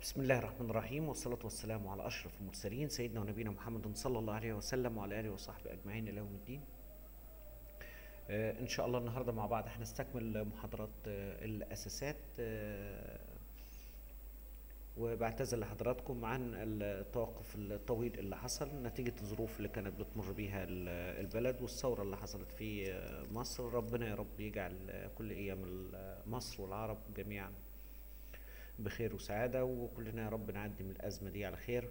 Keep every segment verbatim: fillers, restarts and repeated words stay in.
بسم الله الرحمن الرحيم، والصلاة والسلام على أشرف المرسلين سيدنا ونبينا محمد صلى الله عليه وسلم وعلى آله وصحبه أجمعين إلى يوم الدين. آه إن شاء الله النهاردة مع بعض هنستكمل محاضرات آه الأساسات. آه وبعتذر لحضراتكم عن التوقف الطويل اللي حصل نتيجة الظروف اللي كانت بتمر بيها البلد والثورة اللي حصلت في مصر. ربنا يا رب يجعل كل أيام مصر والعرب جميعا بخير وسعادة، وكلنا يا رب نعدي من الأزمة دي على خير.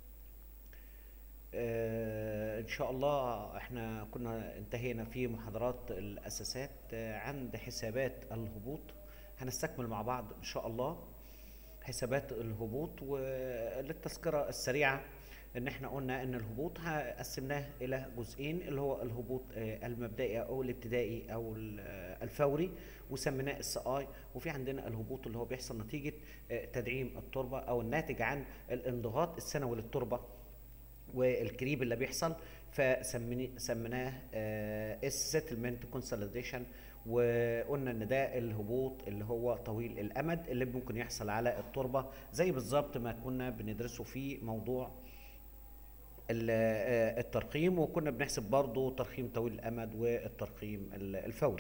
آه إن شاء الله احنا كنا انتهينا في محاضرات الأساسات آه عند حسابات الهبوط. هنستكمل مع بعض إن شاء الله حسابات الهبوط. وللتذكرة السريعة ان احنا قلنا ان الهبوط قسمناه الى جزئين، اللي هو الهبوط المبدئي او الابتدائي او الفوري وسميناه اس اي، وفي عندنا الهبوط اللي هو بيحصل نتيجة تدعيم التربة او الناتج عن الانضغاط السنوي للتربة والكريب اللي بيحصل، فسميناه اس سيتلمنت كونسوليديشن. وقلنا ان ده الهبوط اللي هو طويل الامد اللي ممكن يحصل على التربة، زي بالظبط ما كنا بندرسه في موضوع الترقيم، وكنا بنحسب برضو ترقيم طويل الامد والترقيم الفوري.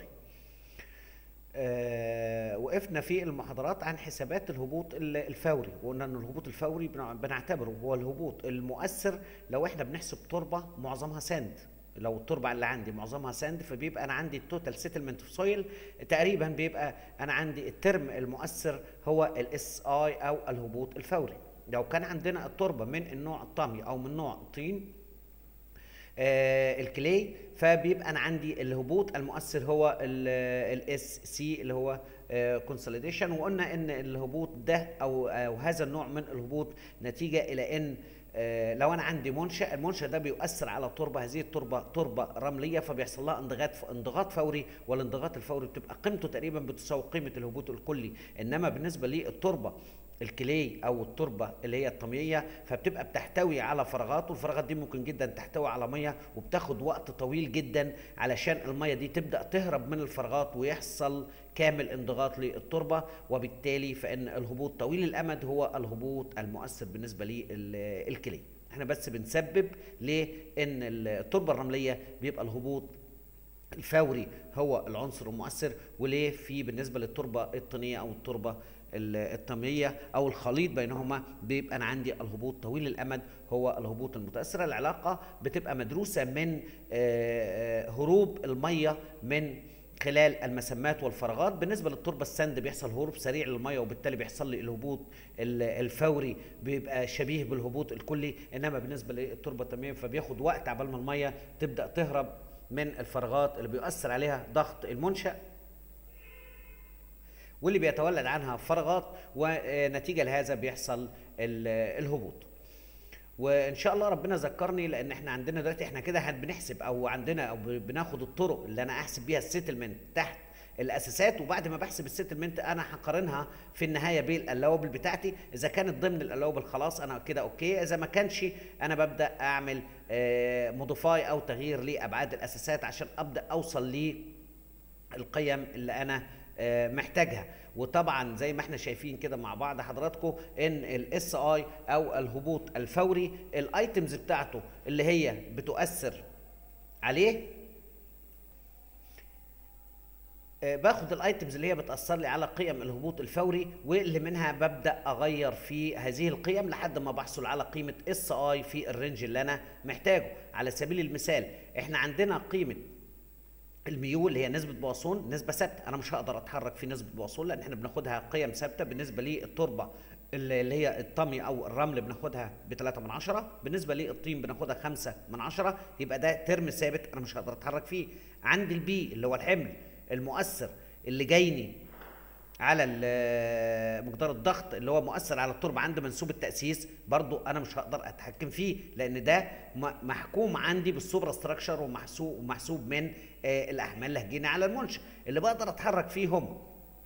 أه وقفنا في المحاضرات عن حسابات الهبوط الفوري، وقلنا ان الهبوط الفوري بنعتبره هو الهبوط المؤثر لو احنا بنحسب تربة معظمها ساند. لو التربة اللي عندي معظمها ساند فبيبقى انا عندي التوتال سيتلمنت في سويل تقريبا بيبقى انا عندي الترم المؤثر هو الاس اي او الهبوط الفوري. لو كان عندنا التربة من النوع الطامي او من نوع الطين آه الكلي، فبيبقى انا عندي الهبوط المؤثر هو الاس سي اللي هو كونسوليديشن. آه وقلنا ان الهبوط ده او, أو هذا النوع من الهبوط نتيجة الى ان آه لو انا عندي منشأ، المنشأ ده بيؤثر على التربة، هذه التربة تربة رملية فبيحصل لها انضغاط انضغاط فوري، والانضغاط الفوري بتبقى قيمته تقريبا بتساوي قيمة الهبوط الكلي. انما بالنسبة للتربة الكلي او التربه اللي هي الطمية فبتبقى بتحتوي على فراغات، والفراغات دي ممكن جدا تحتوي على ميه، وبتاخد وقت طويل جدا علشان الميه دي تبدا تهرب من الفراغات ويحصل كامل انضغاط للتربه، وبالتالي فان الهبوط طويل الامد هو الهبوط المؤثر بالنسبه للكلي. احنا بس بنسبب لان التربه الرمليه بيبقى الهبوط الفوري هو العنصر المؤثر، وليه في بالنسبه للتربه الطينيه او التربه الطامية او الخليط بينهما بيبقى انا عندي الهبوط طويل الامد هو الهبوط المتاثر. العلاقه بتبقى مدروسه من هروب الميه من خلال المسمات والفراغات. بالنسبه للتربه السند بيحصل هروب سريع للميه، وبالتالي بيحصل لي الهبوط الفوري بيبقى شبيه بالهبوط الكلي. انما بالنسبه للتربه الطاميه فبياخد وقت عبال ما الميه تبدا تهرب من الفراغات اللي بيؤثر عليها ضغط المنشأ واللي بيتولد عنها فراغات، ونتيجة لهذا بيحصل الهبوط. وان شاء الله ربنا ذكرني، لان احنا عندنا دلوقتي احنا كده بنحسب او عندنا او بناخد الطرق اللي انا احسب بيها السيتلمنت تحت الاساسات، وبعد ما بحسب السيتلمنت انا هقارنها في النهايه بالالوبل بتاعتي. اذا كانت ضمن الالوبل خلاص انا كده اوكي، اذا ما كانش انا ببدا اعمل موديفاي او تغيير لابعاد الاساسات عشان ابدا اوصل للقيم اللي انا محتاجها. وطبعا زي ما احنا شايفين كده مع بعض حضراتكم ان الاس اي او الهبوط الفوري الايتمز بتاعته اللي هي بتؤثر عليه، باخد الايتمز اللي هي بتاثر لي على قيم الهبوط الفوري، واللي منها ببدا اغير في هذه القيم لحد ما بحصل على قيمه اس اي في الرينج اللي انا محتاجه. على سبيل المثال احنا عندنا قيمه الميول اللي هي نسبة بواسون، نسبة ثابتة، أنا مش هقدر أتحرك في نسبة بواسون لأن إحنا بناخدها قيم ثابتة. بالنسبة للتربة اللي هي الطمي أو الرمل بناخدها بثلاثة من عشرة، بالنسبة للطين بناخدها خمسة من عشرة، يبقى ده ترم ثابت أنا مش هقدر أتحرك فيه. عندي البي اللي هو الحمل المؤثر اللي جايني على مقدار الضغط اللي هو مؤثر على التربه عند منسوب التاسيس، برضو انا مش هقدر اتحكم فيه لان ده محكوم عندي بالسوبر ستراكشر ومحسوب ومحسوب من الاحمال اللي هتجيني على المنشأ. اللي بقدر اتحرك فيهم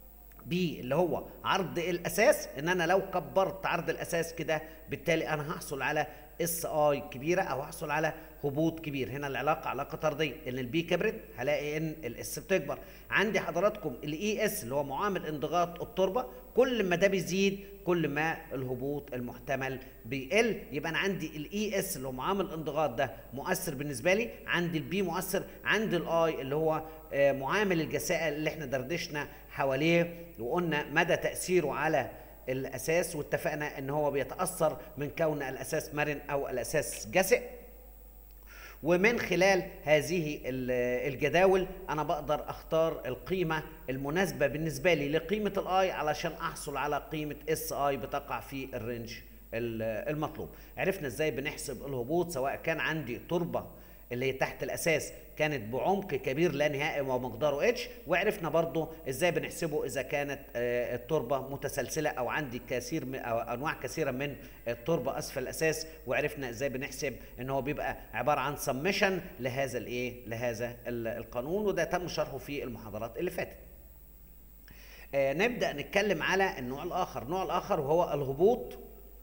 بي اللي هو عرض الاساس، ان انا لو كبرت عرض الاساس كده بالتالي انا هحصل على اس اي كبيره او هحصل على هبوط كبير. هنا العلاقه علاقه طرديه، ان البي كبرت هلاقي ان الاس بتكبر. عندي حضراتكم الاي اس اللي هو معامل انضغاط التربه، كل ما ده بيزيد كل ما الهبوط المحتمل بيقل. يبقى انا عندي الاي اس اللي هو معامل الانضغاط ده مؤثر بالنسبه لي، عندي البي مؤثر، عندي الاي اللي هو معامل الجساء اللي احنا دردشنا حواليه وقلنا مدى تاثيره على الاساس، واتفقنا ان هو بيتاثر من كون الاساس مرن او الاساس جسئ. ومن خلال هذه الجداول انا بقدر اختار القيمه المناسبه بالنسبه لي لقيمه الاي علشان احصل على قيمه اس اي بتقع في الرينج المطلوب. عرفنا ازاي بنحسب الهبوط، سواء كان عندي تربه اللي هي تحت الاساس كانت بعمق كبير لا نهائي ومقداره اتش، وعرفنا برضو ازاي بنحسبه اذا كانت التربه متسلسله او عندي كثير من او انواع كثيره من التربه اسفل الاساس، وعرفنا ازاي بنحسب ان هو بيبقى عباره عن سمشن لهذا الايه لهذا القانون، وده تم شرحه في المحاضرات اللي فاتت. آه نبدا نتكلم على النوع الاخر. النوع الاخر وهو الهبوط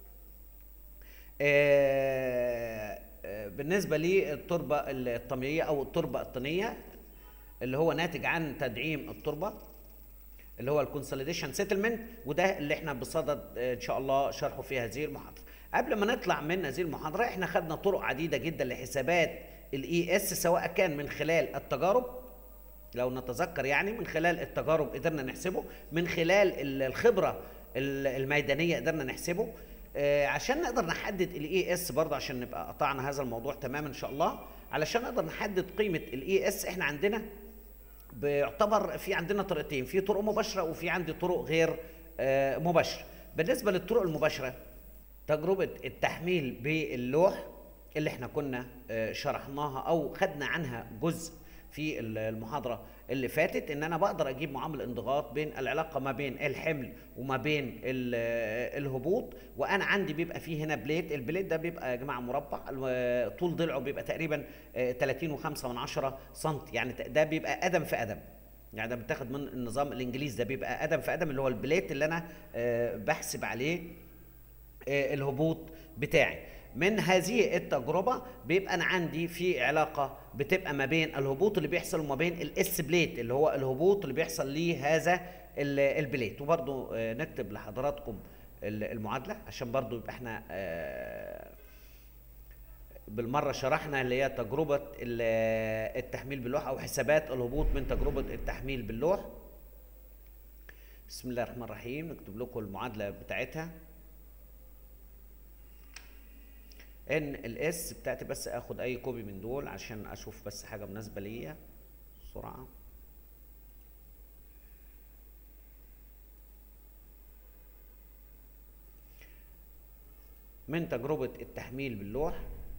آه بالنسبه للتربه الطميعيه او التربه الطينيه، اللي هو ناتج عن تدعيم التربه اللي هو الكونسوليديشن سيتلمنت، وده اللي احنا بصدد ان شاء الله شرحه في هذه المحاضره. قبل ما نطلع من هذه المحاضره احنا خدنا طرق عديده جدا لحسابات الاي اس، سواء كان من خلال التجارب، لو نتذكر يعني من خلال التجارب قدرنا نحسبه، من خلال الخبره الميدانيه قدرنا نحسبه، آه عشان نقدر نحدد الاي اس برضه، عشان نبقى قطعنا هذا الموضوع تماما ان شاء الله. علشان نقدر نحدد قيمه الاي اس احنا عندنا بيعتبر في عندنا طريقتين، في طرق مباشره وفي عندي طرق غير آه مباشره. بالنسبه للطرق المباشره تجربه التحميل باللوح اللي احنا كنا آه شرحناها او خدنا عنها جزء في المحاضره اللي فاتت، ان انا بقدر اجيب معامل انضغاط بين العلاقه ما بين الحمل وما بين الهبوط، وانا عندي بيبقى فيه هنا بليت. البليت ده بيبقى يا جماعه مربع، طول ضلعه بيبقى تقريبا ثلاثين وخمسة من عشرة سم، يعني ده بيبقى قدم في قدم، يعني ده بتاخد من النظام الانجليزي، ده بيبقى قدم في قدم اللي هو البليت اللي انا بحسب عليه الهبوط بتاعي. من هذه التجربه بيبقى انا عندي في علاقه بتبقى ما بين الهبوط اللي بيحصل وما بين الاس بليت اللي هو الهبوط اللي بيحصل لهذا البليت. وبرضو نكتب لحضراتكم المعادله عشان برضو يبقى احنا بالمره شرحنا اللي هي تجربه التحميل باللوح او حسابات الهبوط من تجربه التحميل باللوح. بسم الله الرحمن الرحيم. نكتب لكم المعادله بتاعتها ان الاس بتاعتي، بس اخد اي كوبي من دول عشان اشوف بس حاجه مناسبه ليا بسرعه. من تجربه التحميل باللوح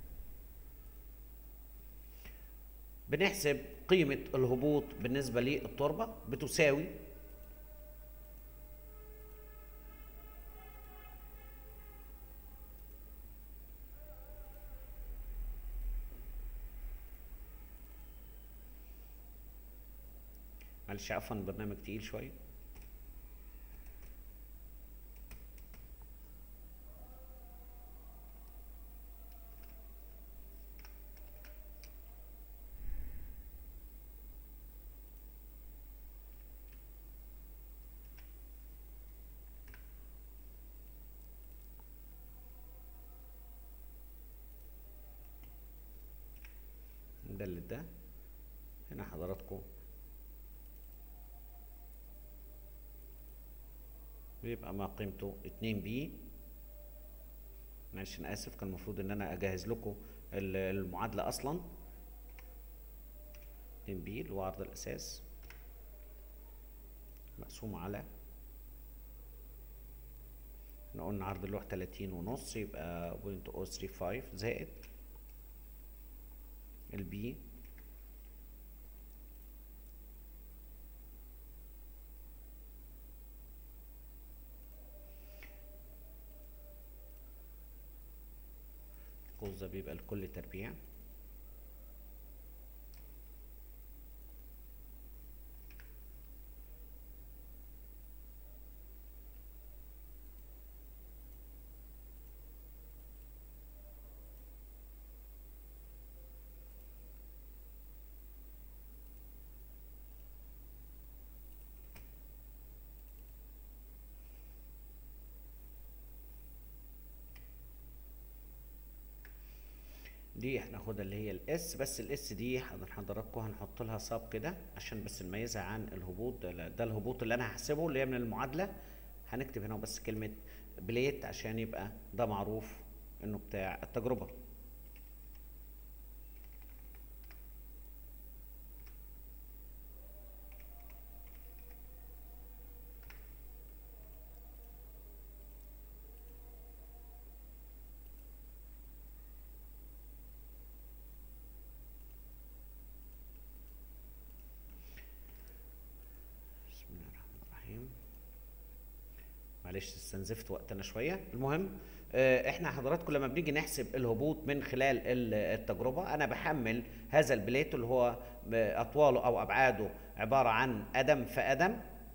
بنحسب قيمه الهبوط بالنسبه للتربه بتساوي معلش عفوا البرنامج تقيل شويه. ندلت ده هنا حضراتكم بيبقى ما قيمته اتنين بي. معلش انا اسف، كان المفروض ان انا اجهز لكم المعادله اصلا. اتنين بي اللي هو عرض الاساس مقسوم على، احنا قلنا عرض اللوح تلاتين ونص يبقى بوينت او ثري فايف زائد البي القوس ده بيبقى لكل تربيع دي هناخدها اللي هي الاس، بس الاس دي حضراتكم هنحط لها صاب كده عشان بس نميزها عن الهبوط. ده, ده الهبوط اللي انا هحسبه اللي هي من المعادله. هنكتب هنا بس كلمه بليت عشان يبقى ده معروف انه بتاع التجربه. معلش استنزفت وقتنا شويه. المهم احنا حضراتكم لما بنيجي نحسب الهبوط من خلال التجربه، انا بحمل هذا البليت اللي هو اطواله او ابعاده عباره عن قدم في قدم،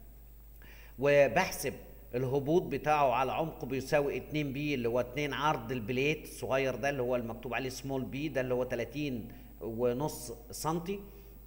وبحسب الهبوط بتاعه على عمق بيساوي اتنين بي اللي هو اتنين عرض البليت الصغير ده اللي هو المكتوب عليه سمول بي، ده اللي هو تلاتين ونص سنتي.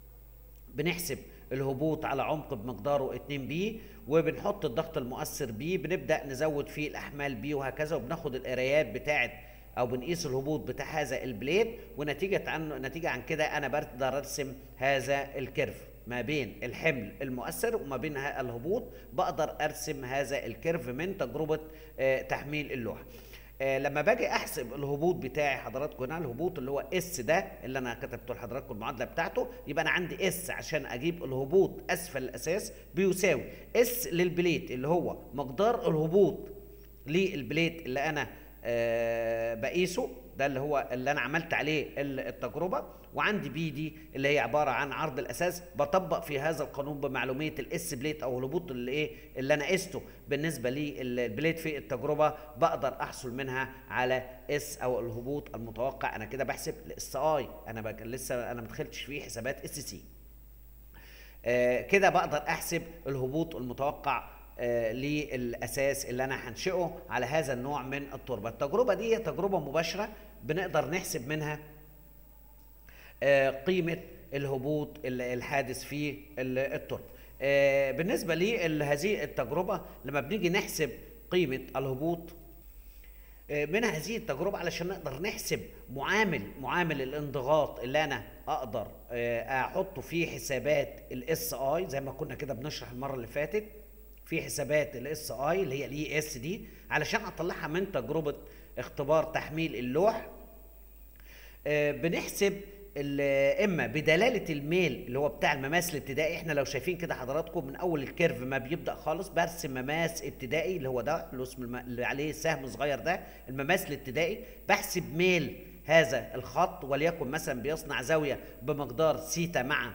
بنحسب الهبوط على عمق بمقداره اتنين بي، وبنحط الضغط المؤثر بي، بنبدا نزود فيه الاحمال بي وهكذا، وبناخد القرايات بتاعه او بنقيس الهبوط بتاع هذا البليد، ونتيجه عن نتيجه عن كده انا بقدر ارسم هذا الكيرف ما بين الحمل المؤثر وما بين الهبوط. بقدر ارسم هذا الكيرف من تجربه تحميل اللوحه. آه لما باجي احسب الهبوط بتاعي حضراتكم هنا، الهبوط اللي هو اس ده اللي انا كتبته لحضراتكم المعادله بتاعته، يبقى انا عندي اس عشان اجيب الهبوط اسفل الاساس بيساوي اس للبليت اللي هو مقدار الهبوط للبليت اللي انا آه بقيسه، ده اللي هو اللي انا عملت عليه التجربه، وعندي بي دي اللي هي عباره عن عرض الاساس. بطبق في هذا القانون بمعلوميه الاس بليت او الهبوط اللي ايه اللي انا قسته بالنسبه للبليت في التجربه، بقدر احصل منها على اس او الهبوط المتوقع. انا كده بحسب الاس اي، انا بقى لسه انا ما دخلتش في حسابات اس سي. آه كده بقدر احسب الهبوط المتوقع آه للاساس اللي انا هنشئه على هذا النوع من التربه. التجربه دي هي تجربه مباشره بنقدر نحسب منها آه قيمه الهبوط الحادث في التربه. آه بالنسبه لهذه التجربه لما بنيجي نحسب قيمه الهبوط آه من هذه التجربه، علشان نقدر نحسب معامل معامل الانضغاط اللي انا اقدر آه احطه في حسابات الاس اي زي ما كنا كده بنشرح المره اللي فاتت في حسابات الاس اي اللي هي الاي اس دي، علشان اطلعها من تجربه اختبار تحميل اللوح. آه بنحسب اما بدلاله الميل اللي هو بتاع المماس الابتدائي. احنا لو شايفين كده حضراتكم من اول الكيرف ما بيبدا خالص برسم مماس ابتدائي اللي هو ده اللي اسمه الم... اللي عليه سهم صغير ده المماس الابتدائي. بحسب ميل هذا الخط وليكن مثلا بيصنع زاويه بمقدار سيتا مع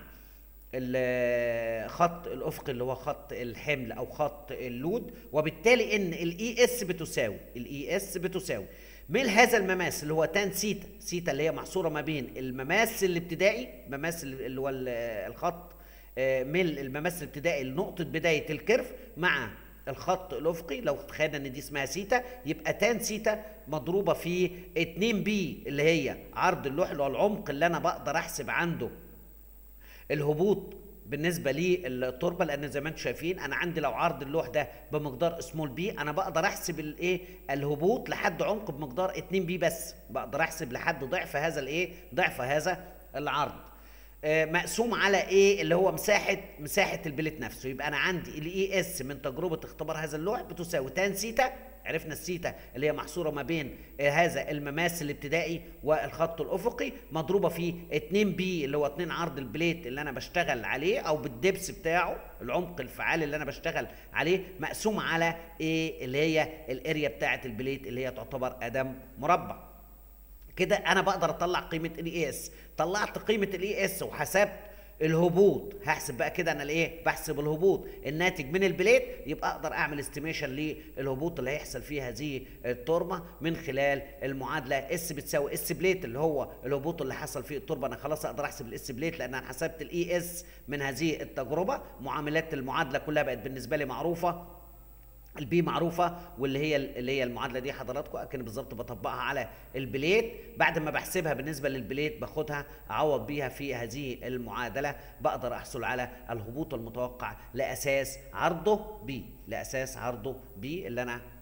الخط الافقي اللي هو خط الحمل او خط اللود، وبالتالي ان الاي اس بتساوي الاي اس بتساوي ميل هذا المماس اللي هو تان سيتا سيتا اللي هي محصوره ما بين المماس الابتدائي مماس اللي هو الخط ميل المماس الابتدائي لنقطه بدايه الكيرف مع الخط الافقي. لو تخيلنا ان دي اسمها سيتا، يبقى تان سيتا مضروبه في اتنين بي اللي هي عرض اللوح اللي هو العمق اللي انا بقدر احسب عنده الهبوط بالنسبه للتربه. لان زي ما انتم شايفين انا عندي لو عرض اللوح ده بمقدار سمول بي، انا بقدر احسب الايه الهبوط لحد عمق بمقدار اتنين بي بس، بقدر احسب لحد ضعف هذا الايه ضعف هذا العرض آه مقسوم على ايه اللي هو مساحه مساحه البليت نفسه. يبقى انا عندي الاي اس من تجربه اختبار هذا اللوح بتساوي تان سيتا، عرفنا السيتا اللي هي محصوره ما بين آه هذا المماس الابتدائي والخط الافقي، مضروبه في اتنين بي اللي هو اتنين عرض البليت اللي انا بشتغل عليه او بالدبس بتاعه العمق الفعال اللي انا بشتغل عليه، مقسوم على ايه اللي هي الاريا بتاعه البليت اللي هي تعتبر قدم مربع. كده انا بقدر اطلع قيمه الاي اس. طلعت قيمه الاي اس وحسبت الهبوط، هحسب بقى كده انا الايه بحسب الهبوط الناتج من البليت، يبقى اقدر اعمل استيميشن للهبوط اللي هيحصل فيه هذه التربه من خلال المعادله اس بتساوي اس بليت اللي هو الهبوط اللي حصل فيه التربه. انا خلاص اقدر احسب الاس بليت لان انا حسبت الاي اس من هذه التجربه. معاملات المعادله كلها بقت بالنسبه لي معروفه، البي معروفه واللي هي اللي هي المعادله دي حضراتكم اكن بالظبط بطبقها على البليت. بعد ما بحسبها بالنسبه للبليت باخدها اعوض بيها في هذه المعادله، بقدر احصل على الهبوط المتوقع لاساس عرضه بي لاساس عرضه بي اللي انا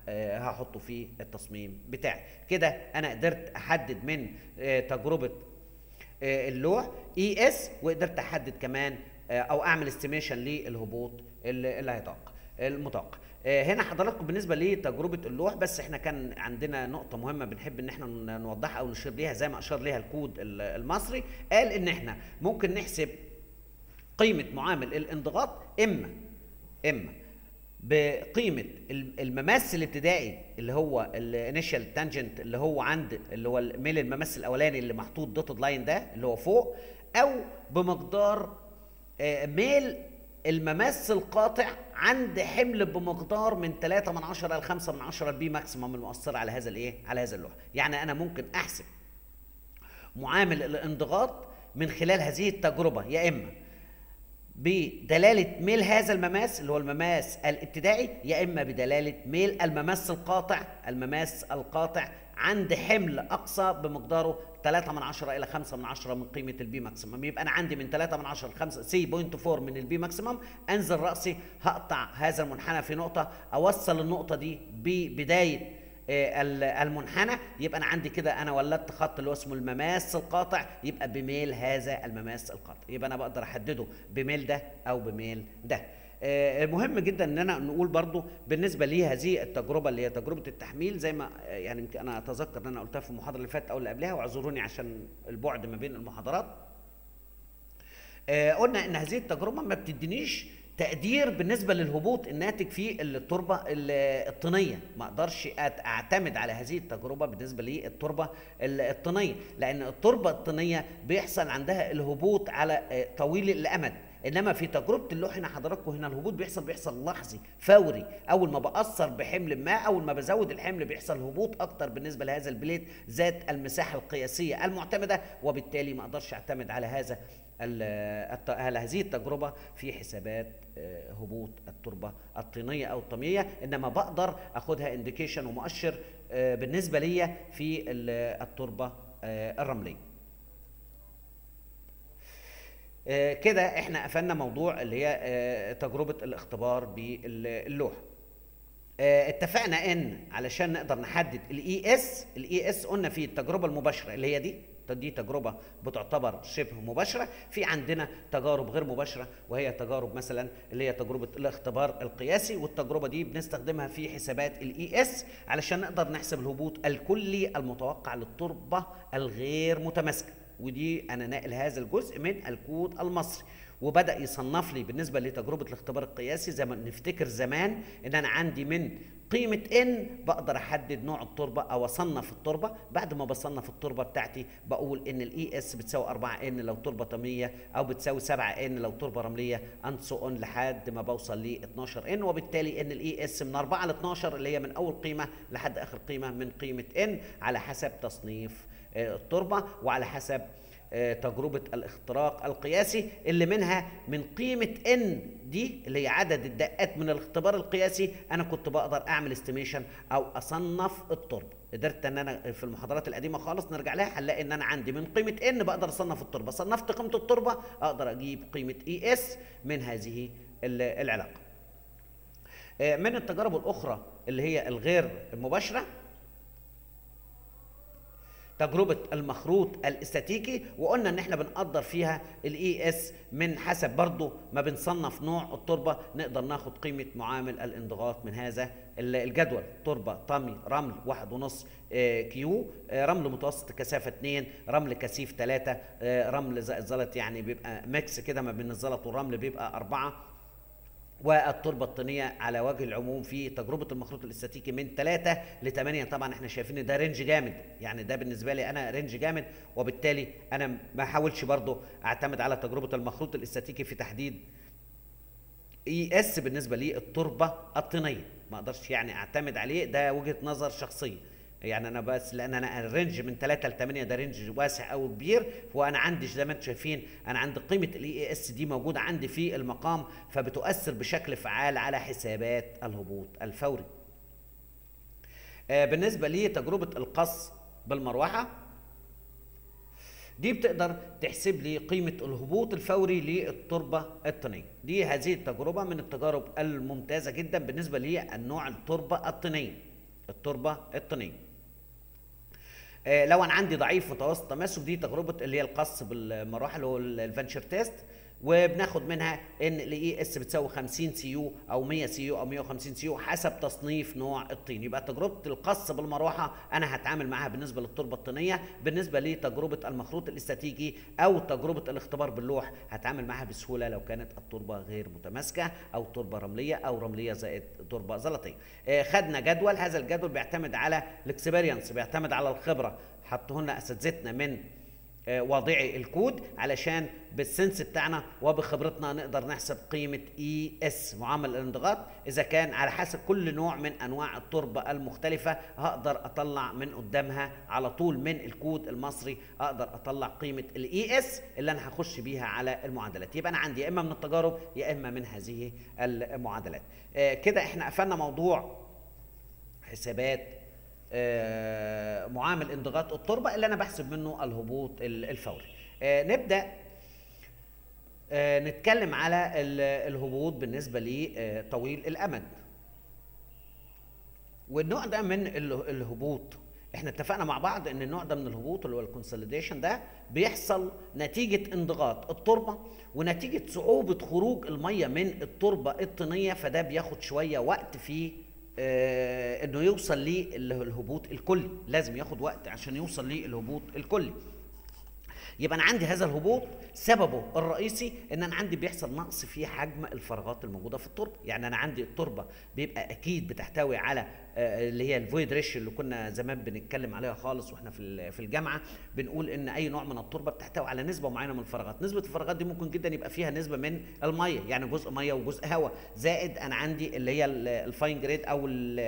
آه، هحطه في التصميم بتاعي. كده انا قدرت احدد من آه، تجربه آه، اللوح اي اس، وقدرت احدد كمان آه، او اعمل استيميشن للهبوط اللي اللي هيتوقع المتوقع. آه، هنا حضراتكم بالنسبه لتجربه اللوح، بس احنا كان عندنا نقطه مهمه بنحب ان احنا ن- نوضحها او نشير ليها زي ما اشار ليها الكود ال- المصري. قال ان احنا ممكن نحسب قيمه معامل الانضغاط اما اما بقيمه الم- المماس الابتدائي اللي هو الانيشال تانجنت اللي هو عند اللي هو الميل المماس الاولاني اللي محطوط دوتد لاين ده اللي هو فوق، او بمقدار آه، ميل المماس القاطع عند حمل بمقدار من ثلاثة من عشرة ل خمسة من عشرة البي ماكسيمم المؤثره على هذا الايه على هذا اللوح. يعني انا ممكن احسب معامل الانضغاط من خلال هذه التجربه يا اما بدلاله ميل هذا المماس اللي هو المماس الابتدائي، يا اما بدلاله ميل المماس القاطع المماس القاطع عند حمل اقصى بمقداره ثلاثة من عشرة الى خمسة من عشرة من قيمه البي ماكسيمم. يبقى انا عندي من ثلاثة من عشرة ل خمسة سي بوينت أربعة من البي ماكسيمم، انزل راسي هقطع هذا المنحنى في نقطه، اوصل النقطه دي ببدايه آه، ال- المنحنى. يبقى انا عندي كده انا ولدت خط اللي هو اسمه المماس القاطع، يبقى بميل هذا المماس القاطع، يبقى انا بقدر احدده بميل ده او بميل ده. آه، مهم جدا ان انا نقول برضو بالنسبه لهذه التجربه اللي هي تجربه التحميل، زي ما آه، يعني يمكن انا اتذكر ان انا قلتها في المحاضره اللي فاتت او اللي قبلها، واعذروني عشان البعد ما بين المحاضرات. آه، قلنا ان هذه التجربه ما بتدينيش تقدير بالنسبه للهبوط الناتج في التربه ال- الطينيه. ما اقدرش أت- اعتمد على هذه التجربه بالنسبه للتربه ال- الطينيه، لان التربه الطينيه بيحصل عندها الهبوط على آه، طويل الامد. انما في تجربه اللوح هنا حضراتكم هنا الهبوط بيحصل بيحصل لحظي فوري. اول ما باثر بحمل ما، اول ما بزود الحمل بيحصل هبوط اكتر بالنسبه لهذا البليت ذات المساحه القياسيه المعتمده، وبالتالي ما اقدرش اعتمد على هذا ال- الت- على هذه التجربه في حسابات آه، هبوط التربه الطينيه او الطميه. انما بقدر اخدها انديكيشن ومؤشر آه، بالنسبه ليا في ال- التربه آه، الرمليه. آه، كده احنا قفلنا موضوع اللي هي آه، تجربه الاختبار باللوح. آه، اتفقنا ان علشان نقدر نحدد الاي اس الاي اس قلنا في التجربه المباشره اللي هي دي دي تجربه بتعتبر شبه مباشره. في عندنا تجارب غير مباشره، وهي تجارب مثلا اللي هي تجربه الاختبار القياسي، والتجربه دي بنستخدمها في حسابات الاي اس علشان نقدر نحسب الهبوط الكلي المتوقع للتربه الغير متماسكه. ودي انا ناقل هذا الجزء من الكود المصري، وبدا يصنف لي بالنسبه لتجربه الاختبار القياسي زي ما نفتكر زمان ان انا عندي من قيمه ان بقدر احدد نوع التربه او اصنف التربه. بعد ما بصنف التربه بتاعتي بقول ان الاي اس بتساوي أربعة ان لو تربه طينيه، او بتساوي سبعة ان لو تربه رمليه، اند سو اون لحد ما بوصل ل اتناشر ان. وبالتالي ان الاي اس من أربعة ل اتناشر اللي هي من اول قيمه لحد اخر قيمه من قيمه ان على حسب تصنيف آه، التربه، وعلى حسب آه، تجربة الاختراق القياسي اللي منها من قيمة ان دي اللي هي عدد الدقات من الاختبار القياسي انا كنت بقدر اعمل استيميشن او اصنف التربة. قدرت ان انا في المحاضرات القديمة خالص نرجع لها هنلاقي ان انا عندي من قيمة ان بقدر اصنف التربة، صنفت قيمة التربة اقدر اجيب قيمة اي اس من هذه ال- العلاقة. آه، من التجارب الاخرى اللي هي الغير مباشرة تجربة المخروط الاستاتيكي، وقلنا ان احنا بنقدر فيها الاي اس من حسب برضو ما بنصنف نوع التربة، نقدر ناخد قيمة معامل الانضغاط من هذا الجدول. تربة طمي رمل واحد ونص آه، كيو، آه، رمل متوسط الكثافة اتنين، رمل كثيف تلاتة، آه، رمل زائد زلط يعني بيبقى ميكس كده ما بين الزلط والرمل بيبقى أربعة. والتربه الطينيه على وجه العموم في تجربه المخروط الاستاتيكي من ثلاثة ل ثمانية. طبعا احنا شايفين ان ده رينج جامد، يعني ده بالنسبه لي انا رينج جامد، وبالتالي انا ما احاولش برضو اعتمد على تجربه المخروط الاستاتيكي في تحديد اي اس بالنسبه للتربه الطينيه. ما اقدرش يعني اعتمد عليه، ده وجهه نظر شخصيه يعني انا، بس لان انا الرينج من ثلاثة ل ثمانية ده رينج واسع قوي كبير، وانا عندي زي ما انتم شايفين انا عندي قيمه الاي اس دي موجوده عندي في المقام، فبتؤثر بشكل فعال على حسابات الهبوط الفوري. آه بالنسبه لتجربه القص بالمروحه دي بتقدر تحسب لي قيمة الهبوط الفوري للتربة الطينية. دي هذه التجربة من التجارب الممتازة جدا بالنسبة للنوع التربة الطينية. التربه الطينيه. آه، لو انا عندي ضعيف متوسط تماسك، دي تجربه اللي هي القص بالمراحل هو الفانشر تيست، وبناخد منها ان الاي اس بتساوي خمسين سي يو او مية سي يو او مية وخمسين سي يو حسب تصنيف نوع الطين. يبقى تجربه القص بالمروحه انا هتعامل معاها بالنسبه للتربه الطينيه، بالنسبه لتجربه المخروط الاستاتيكي او تجربه الاختبار باللوح هتعامل معاها بسهوله لو كانت التربه غير متماسكه او تربه رمليه او رمليه زائد تربه زلطيه. آه، خدنا جدول، هذا الجدول بيعتمد على الاكسبيرينس، بيعتمد على الخبره، حطوه لنا اساتذتنا من واضعي الكود علشان بالسنس بتاعنا وبخبرتنا نقدر نحسب قيمة اي اس معامل الانضغاط. اذا كان على حسب كل نوع من انواع التربة المختلفة هقدر اطلع من قدامها على طول من الكود المصري، اقدر اطلع قيمة الاي اس اللي انا هخش بيها على المعادلات. يبقى انا عندي يا اما من التجارب يا اما من هذه المعادلات. آه كده احنا قفلنا موضوع حسابات آه معامل انضغاط التربه اللي انا بحسب منه الهبوط الفوري. آه نبدا آه نتكلم على الهبوط بالنسبه لطويل الامد. والنوع ده من الهبوط احنا اتفقنا مع بعض ان النوع ده من الهبوط اللي هو الكونسوليديشن ده بيحصل نتيجه انضغاط التربه ونتيجه صعوبه خروج الميه من التربه الطينيه، فده بياخد شويه وقت في آه انه يوصل للهبوط الكلي، لازم ياخد وقت عشان يوصل للهبوط الكلي. يبقى انا عندي هذا الهبوط سببه الرئيسي ان انا عندي بيحصل نقص في حجم الفراغات الموجوده في التربه. يعني انا عندي التربه بيبقى اكيد بتحتوي على آه اللي هي الفويد ريشيو اللي كنا زمان بنتكلم عليها خالص واحنا في في الجامعه، بنقول ان اي نوع من التربه بتحتوي على نسبه معينه من الفراغات. نسبه الفراغات دي ممكن جدا يبقى فيها نسبه من الميه، يعني جزء ميه وجزء هواء، زائد انا عندي اللي هي الفاين جريد او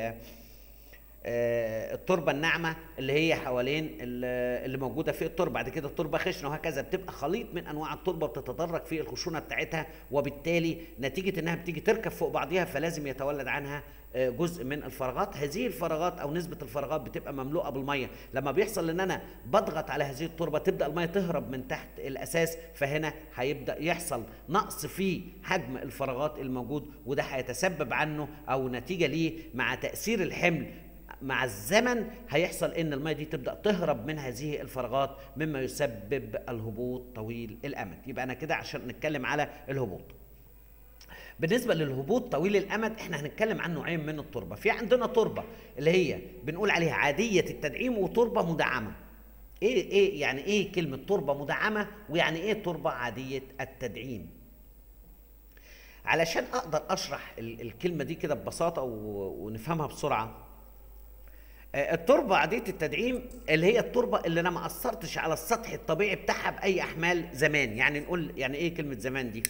التربه الناعمه اللي هي حوالين اللي موجوده في التربه. بعد كده التربه خشنه وهكذا، بتبقى خليط من انواع التربه بتتدرج في الخشونه بتاعتها، وبالتالي نتيجه انها بتيجي تركب فوق بعضها فلازم يتولد عنها جزء من الفراغات. هذه الفراغات او نسبه الفراغات بتبقى مملوءه بالميه. لما بيحصل ان انا بضغط على هذه التربه تبدا الميه تهرب من تحت الاساس، فهنا هيبدا يحصل نقص في حجم الفراغات الموجود، وده هيتسبب عنه او نتيجه ليه مع تاثير الحمل مع الزمن هيحصل ان الميه دي تبدا تهرب من هذه الفراغات مما يسبب الهبوط طويل الامد. يبقى انا كده عشان نتكلم على الهبوط. بالنسبه للهبوط طويل الامد احنا هنتكلم عن نوعين من التربه. في عندنا تربه اللي هي بنقول عليها عاديه التدعيم وتربه مدعمه. ايه ايه يعني ايه كلمه تربه مدعمه ويعني ايه تربه عاديه التدعيم؟ علشان اقدر اشرح الكلمه دي كده ببساطه ونفهمها بسرعه. التربه عاديه التدعيم اللي هي التربه اللي انا ما اثرتش على السطح الطبيعي بتاعها باي احمال زمان. يعني نقول يعني ايه كلمه زمان دي؟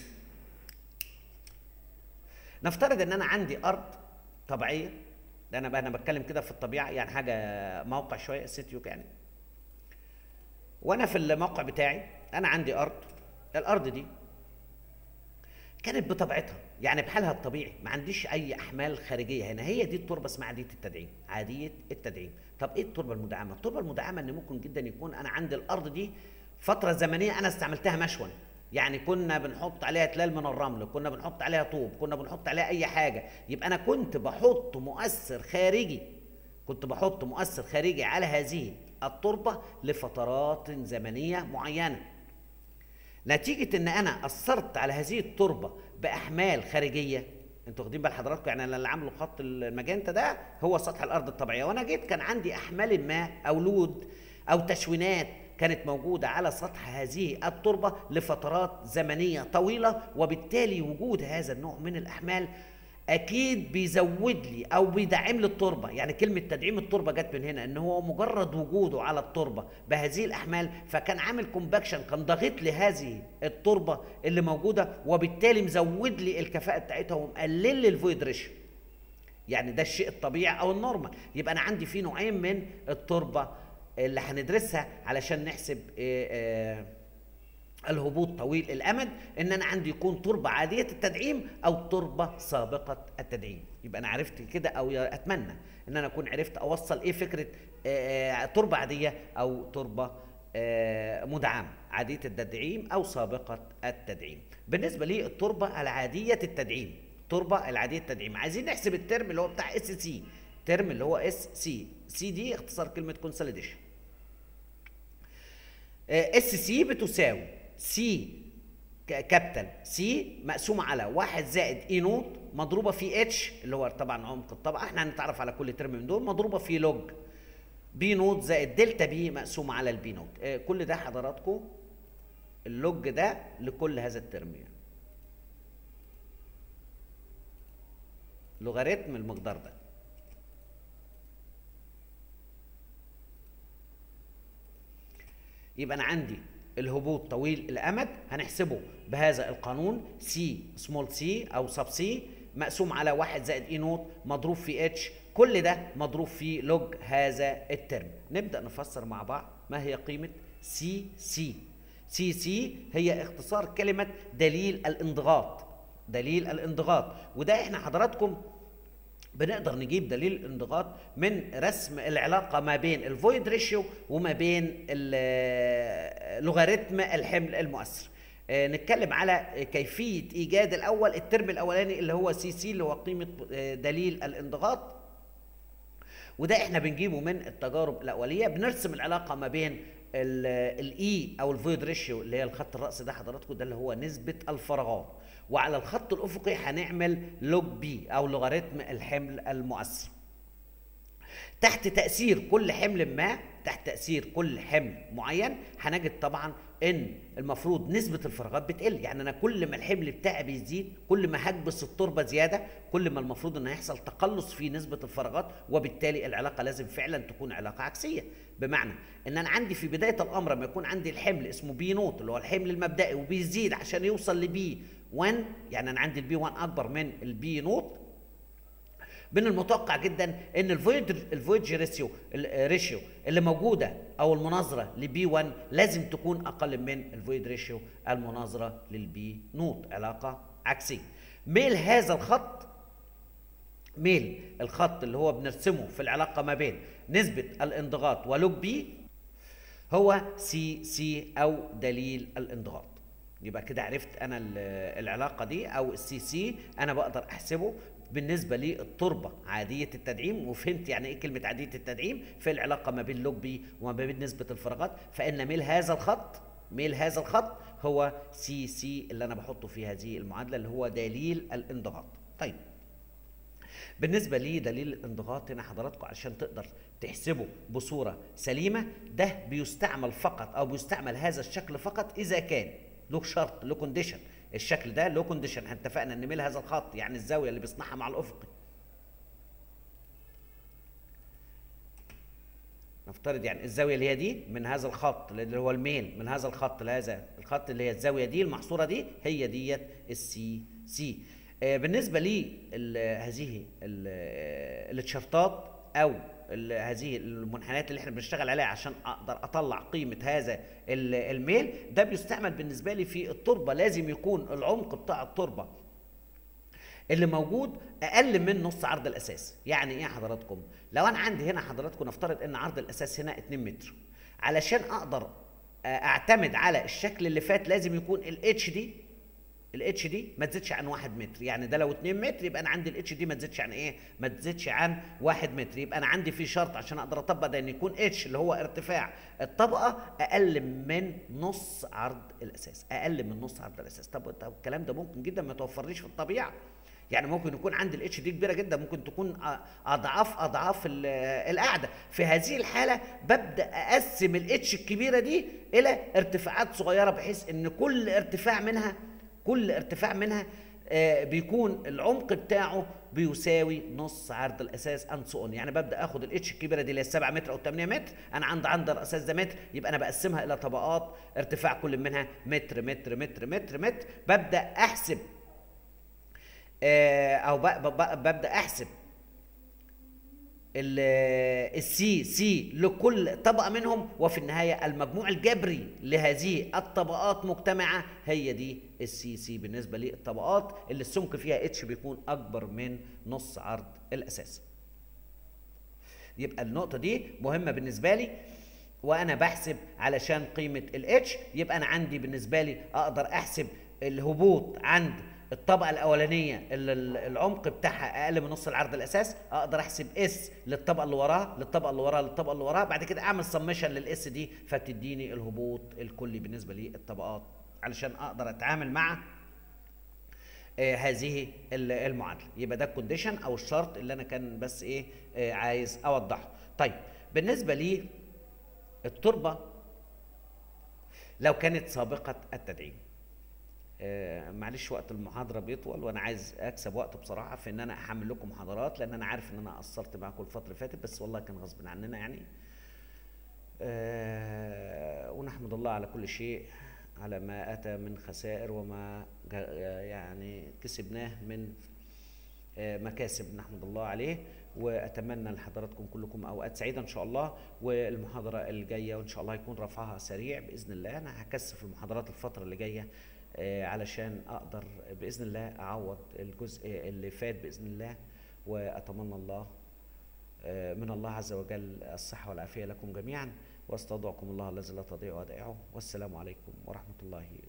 نفترض ان انا عندي ارض طبيعيه، ده انا بقى انا بتكلم كده في الطبيعه، يعني حاجه موقع شويه استيو يعني. وانا في الموقع بتاعي انا عندي ارض، الارض دي كانت بطبيعتها يعني بحالها الطبيعي، ما عنديش اي احمال خارجيه هنا، هي دي التربه اسمها عاديه التدعيم. عاديه التدعيم. طب ايه التربه المدعمه؟ التربه المدعمه ان ممكن جدا يكون انا عندي الارض دي فتره زمنيه انا استعملتها مشوا، يعني كنا بنحط عليها تلال من الرمل، كنا بنحط عليها طوب، كنا بنحط عليها اي حاجه، يبقى انا كنت بحط مؤثر خارجي كنت بحط مؤثر خارجي على هذه التربه لفترات زمنيه معينه. نتيجه ان انا اثرت على هذه التربه باحمال خارجيه، انتوا واخدين بال حضراتكم؟ يعني انا اللي عامله خط الماجنتا ده هو سطح الارض الطبيعيه، وانا جيت كان عندي احمال ما او لود او تشوينات كانت موجوده على سطح هذه التربه لفترات زمنيه طويله، وبالتالي وجود هذا النوع من الاحمال اكيد بيزود لي او بيدعم لي التربه. يعني كلمه تدعيم التربه جت من هنا، ان هو مجرد وجوده على التربه بهذه الاحمال فكان عامل كومباكشن، كان ضاغط لي هذه التربه اللي موجوده، وبالتالي مزود لي الكفاءه بتاعتها ومقلل لي الفويد ريشيو. يعني ده الشيء الطبيعي او النورمال. يبقى انا عندي في نوعين من التربه اللي هندرسها علشان نحسب إيه إيه الهبوط طويل الامد، ان انا عندي يكون تربه عاديه التدعيم او تربه سابقه التدعيم. يبقى انا عرفت كده، او اتمنى ان انا اكون عرفت اوصل ايه فكره آه تربه عاديه او تربه آه مدعمه، عاديه التدعيم او سابقه التدعيم. بالنسبه للتربه العاديه التدعيم، التربه العاديه التدعيم عايزين نحسب الترم اللي هو بتاع اس سي ترم اللي هو اس سي. سي دي اختصار كلمه كونسوليديشن. اس سي بتساوي سي كابيتال سي مقسومه على واحد زائد اي نوت مضروبه في اتش اللي هو طبعا عمق الطبقه، احنا هنتعرف على كل ترم من دول، مضروبه في لوج بي نوت زائد دلتا بي مقسومه على البي نوت. اه كل ده حضراتكم اللوج ده لكل هذا الترم يعني لوغاريتم المقدار ده. يبقى انا عندي الهبوط طويل الامد هنحسبه بهذا القانون سي سمول سي او سب سي مقسوم على واحد زائد اي نوت مضروب في اتش، كل ده مضروب في لوج هذا الترم. نبدا نفسر مع بعض ما هي قيمه سي سي. سي سي هي اختصار كلمه دليل الانضغاط. دليل الانضغاط، وده احنا حضراتكم بنقدر نجيب دليل الانضغاط من رسم العلاقه ما بين الفويد ريشيو وما بين لوغاريتم الحمل المؤثر. آه نتكلم على كيفيه ايجاد الاول الترم الاولاني اللي هو سي سي اللي هو قيمه دليل الانضغاط، وده احنا بنجيبه من التجارب الاوليه. بنرسم العلاقه ما بين الاي او الفويد ريشيو اللي هي الخط الرأسي ده حضراتكم، ده اللي هو نسبه الفراغات، وعلى الخط الافقي هنعمل لوج بي او لوغاريتم الحمل المؤثر. تحت تاثير كل حمل ما تحت تاثير كل حمل معين هنجد طبعا ان المفروض نسبه الفراغات بتقل. يعني انا كل ما الحمل بتاعي بيزيد كل ما هكبس التربه زياده كل ما المفروض ان هيحصل تقلص في نسبه الفراغات، وبالتالي العلاقه لازم فعلا تكون علاقه عكسيه. بمعنى ان انا عندي في بدايه الامر لما يكون عندي الحمل اسمه بي نوت اللي هو الحمل المبدئي وبيزيد عشان يوصل لبي واحد، يعني انا عندي البي واحد اكبر من البي نوت، من المتوقع جدا ان الفويد الفويد ريشيو الريشيو اللي موجوده او المناظره لبي واحد لازم تكون اقل من الفويد ريشيو المناظره للبي نوت، علاقه عكسيه. ميل هذا الخط، ميل الخط اللي هو بنرسمه في العلاقه ما بين نسبه الانضغاط ولوج بي هو سي سي او دليل الانضغاط. يبقى كده عرفت انا العلاقه دي او السي سي انا بقدر احسبه بالنسبه للتربه عاديه التدعيم، وفهمت يعني ايه كلمه عاديه التدعيم في العلاقه ما بين لوج بي وما بين نسبه الفراغات. فان ميل هذا الخط ميل هذا الخط هو سي سي اللي انا بحطه في هذه المعادله اللي هو دليل الانضغاط. طيب بالنسبه لي دليل الانضغاط هنا حضراتكم عشان تقدر تحسبه بصوره سليمه ده بيستعمل فقط او بيستعمل هذا الشكل فقط اذا كان له شرط له كونديشن. الشكل ده له كونديشن، احنا اتفقنا ان ميل هذا الخط يعني الزاويه اللي بيصنعها مع الافقي، نفترض يعني الزاويه اللي هي دي من هذا الخط اللي هو الميل من هذا الخط لهذا الخط اللي هي الزاويه دي المحصوره دي هي ديت السي سي. آه بالنسبه لي هذه التشارتات او هذه المنحنيات اللي احنا بنشتغل عليها عشان اقدر اطلع قيمه هذا الميل، ده بيستعمل بالنسبه لي في التربه. لازم يكون العمق بتاع التربه اللي موجود اقل من نص عرض الاساس. يعني ايه حضراتكم؟ لو انا عندي هنا حضراتكم نفترض ان عرض الاساس هنا اتنين متر، علشان اقدر اعتمد على الشكل اللي فات لازم يكون الاتش دي الاتش دي ما تزيدش عن واحد متر. يعني ده لو اتنين متر يبقى انا عندي الاتش دي ما تزيدش عن ايه؟ ما تزيدش عن واحد متر. يبقى انا عندي في شرط عشان اقدر اطبق ده ان يكون اتش اللي هو ارتفاع الطبقه اقل من نص عرض الاساس، اقل من نص عرض الاساس. طب طب الكلام ده ممكن جدا ما يتوفرليش في الطبيعه. يعني ممكن يكون عندي الاتش دي كبيره جدا، ممكن تكون اضعاف اضعاف القاعده. في هذه الحاله ببدا اقسم الاتش الكبيره دي الى ارتفاعات صغيره بحيث ان كل ارتفاع منها كل ارتفاع منها آه بيكون العمق بتاعه بيساوي نص عرض الاساس اند سو اون. يعني ببدا اخد الاتش الكبيره دي اللي هي سبعة متر او ثمانية متر، انا عند عند الاساس ده متر، يبقى انا بقسمها الى طبقات ارتفاع كل منها متر متر متر متر متر. ببدا احسب آه او ببدا احسب السي سي لكل طبقه منهم، وفي النهايه المجموع الجبري لهذه الطبقات مجتمعه هي دي السي سي بالنسبه للطبقات اللي السمك فيها اتش بيكون اكبر من نص عرض الاساس. يبقى النقطه دي مهمه بالنسبه لي وانا بحسب علشان قيمه الاتش. يبقى انا عندي بالنسبه لي اقدر احسب الهبوط عند الطبقه الاولانيه اللي ال- العمق بتاعها اقل من نص العرض الاساس، اقدر احسب اس للطبقه اللي وراها للطبقه اللي وراها للطبقه اللي وراها، بعد كده اعمل سمشن للاس دي فتديني الهبوط الكلي بالنسبه للطبقات، علشان اقدر اتعامل مع آه هذه ال- المعادله. يبقى ده الكونديشن او الشرط اللي انا كان بس ايه آه عايز اوضحه. طيب بالنسبه لي التربه لو كانت سابقه التدعيم، آه، معلش وقت المحاضرة بيطول وانا عايز اكسب وقت بصراحة في ان انا احمل لكم محاضرات، لان انا عارف ان انا قصرت معاكم الفترة اللي فاتت، بس والله كان غصب عننا يعني. آه، ونحمد الله على كل شيء، على ما اتى من خسائر وما جا- يعني كسبناه من آه، مكاسب، نحمد الله عليه. واتمنى لحضراتكم كلكم اوقات سعيده ان شاء الله. والمحاضره الجايه وان شاء الله يكون رفعها سريع باذن الله. انا هكثف المحاضرات الفتره اللي جايه آه، علشان اقدر باذن الله اعوض الجزء اللي فات باذن الله. واتمنى الله آه، من الله عز وجل الصحه والعافيه لكم جميعا، واستودعكم الله الذي لا تضيع ودائعه، والسلام عليكم ورحمه الله